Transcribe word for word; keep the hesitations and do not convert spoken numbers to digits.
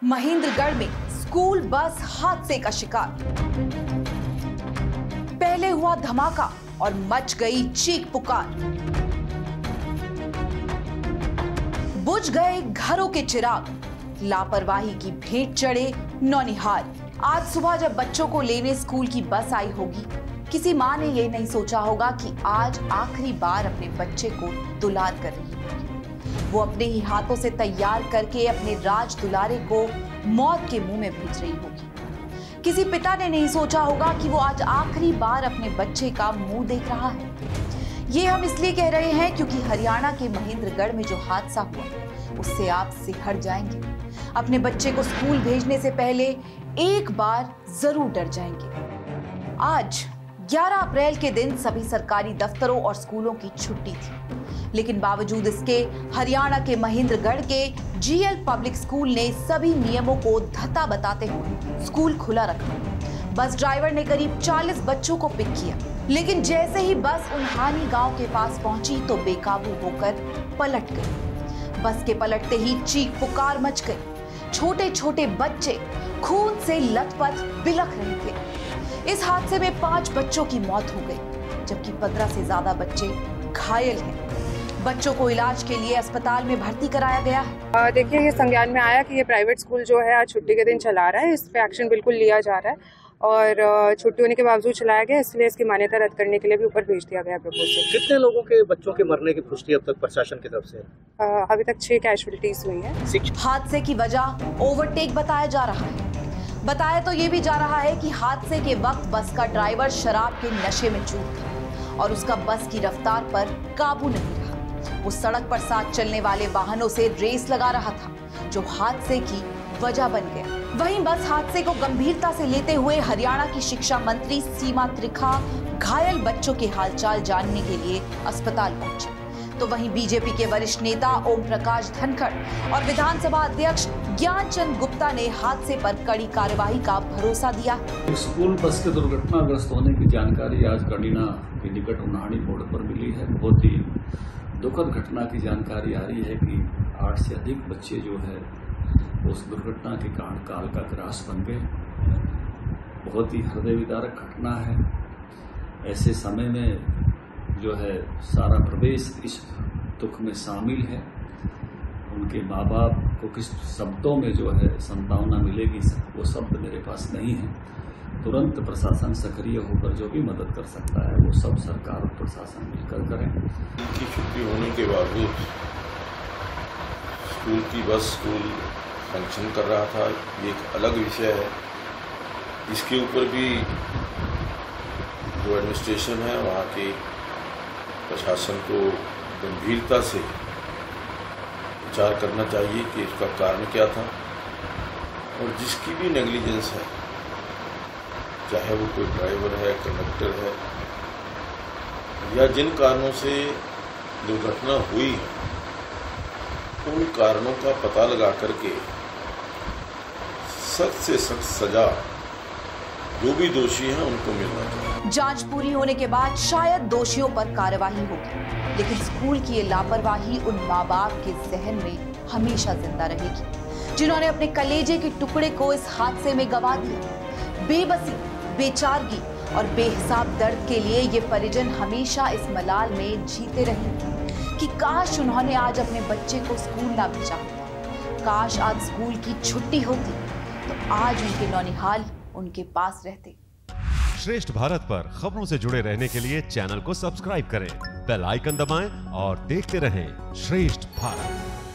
महेंद्रगढ़ में school bus हादसे का शिकार। पहले हुआ धमाका और मच गई चीख पुकार। बुझ गए घरों के चिराग, लापरवाही की भेंट चढ़े नौनिहाल। आज सुबह जब बच्चों को लेने स्कूल की बस आई होगी, किसी माँ ने ये नहीं सोचा होगा कि आज आखिरी बार अपने बच्चे को दुलार कर रही होगी। वो अपने ही हाथों से तैयार करके अपने राज दुलारे को मौत के मुंह में भेज रही होगी। किसी पिता ने नहीं सोचा होगा कि वो आज आखिरी बार अपने बच्चे का मुंह देख रहा है। ये हम इसलिए कह रहे हैं क्योंकि हरियाणा के महेंद्रगढ़ में जो हादसा हुआ उससे आप सिहर जाएंगे। अपने बच्चे को स्कूल भेजने से पहले एक बार जरूर डर जाएंगे। आज ग्यारह अप्रैल के दिन सभी सरकारी दफ्तरों और स्कूलों की छुट्टी थी, लेकिन बावजूद इसके हरियाणा के महेंद्रगढ़ के जीएल पब्लिक स्कूल ने सभी नियमों को धत्ता बताते हुए स्कूल खुला रखा। बस ड्राइवर ने करीब चालीस बच्चों को पिक किया, लेकिन जैसे ही बस उन्हानी गांव के पास पहुंची तो बेकाबू होकर पलट गई। बस के पलटते ही चीख पुकार मच गई। छोटे छोटे बच्चे खून से लथपथ बिलख रहे थे। इस हादसे में पांच बच्चों की मौत हो गई, जबकि पंद्रह से ज्यादा बच्चे घायल हैं। बच्चों को इलाज के लिए अस्पताल में भर्ती कराया गया है। देखिए, ये संज्ञान में आया कि ये प्राइवेट स्कूल जो है आज छुट्टी के दिन चला रहा है। इस पे एक्शन बिल्कुल लिया जा रहा है और छुट्टी होने के बावजूद चलाया गया, इसलिए इसकी मान्यता रद्द करने के लिए भी ऊपर भेज दिया गया प्रपोजल। कितने लोगों के बच्चों के मरने की पुष्टि अब तक प्रशासन की तरफ से? आ, अभी तक छह कैजुअल्टीज हुई हैं। हादसे की वजह ओवरटेक बताया जा रहा है। बताया तो ये भी जा रहा है कि हादसे के वक्त बस का ड्राइवर शराब के नशे में चूर था और उसका बस की रफ्तार पर काबू नहीं रहा। वो सड़क पर साथ चलने वाले वाहनों से रेस लगा रहा था, जो हादसे की वजह बन गया। वहीं बस हादसे को गंभीरता से लेते हुए हरियाणा की शिक्षा मंत्री सीमा त्रिखा घायल बच्चों के हालचाल जानने के लिए अस्पताल पहुंचे। तो वहीं बीजेपी के वरिष्ठ नेता ओम प्रकाश धनखड़ और विधानसभा अध्यक्ष ज्ञानचंद गुप्ता ने हादसे पर कड़ी कार्यवाही का भरोसा दिया। स्कूल बस के दुर्घटनाग्रस्त होने की जानकारी आज कड़ीना के निकट उन्हानी मोड़ पर मिली है। बहुत ही दुखद घटना की जानकारी आ रही है कि आठ से अधिक बच्चे जो है उस दुर्घटना के कारण काल का ग्रास बन गए। बहुत ही हृदय विदारक घटना है। ऐसे समय में जो है सारा प्रदेश इस दुख में शामिल है। उनके माँ बाप को किस शब्दों में जो है सांत्वना मिलेगी, वो शब्द मेरे पास नहीं है। तुरंत प्रशासन सक्रिय होकर जो भी मदद कर सकता है वो सब सरकार और प्रशासन मिलकर करें। इनकी छुट्टी होने के बावजूद स्कूल की बस स्कूल फंक्शन कर रहा था, ये एक अलग विषय है। इसके ऊपर भी जो एडमिनिस्ट्रेशन है वहाँ के प्रशासन को गंभीरता से विचार करना चाहिए कि इसका कारण क्या था, और जिसकी भी नेग्लिजेंस है, चाहे वो कोई ड्राइवर है, कंडक्टर है, या जिन कारणों से दुर्घटना हुई है, उन कारणों का पता लगा करके सख्त से सख्त सजा जो भी दोषी हैं उनको मिलना चाहिए। जांच पूरी होने के बाद शायद दोषियों पर कार्रवाई होगी, लेकिन स्कूल की ये लापरवाही उन माँ बाप के जहन में हमेशा जिंदा रहेगी, जिन्होंने अपने कलेजे के टुकड़े को इस हादसे में गंवा दिया। बेबसी, बेचारगी और बेहिसाब दर्द के लिए ये परिजन हमेशा इस मलाल में जीते रहेंगे कि काश उन्होंने आज अपने बच्चे को स्कूल ना भेजा होता। काश आज स्कूल की छुट्टी होती तो आज उनके नौनिहाल उनके पास रहते। श्रेष्ठ भारत पर खबरों से जुड़े रहने के लिए चैनल को सब्सक्राइब करें, बेल आइकन दबाएं और देखते रहें श्रेष्ठ भारत।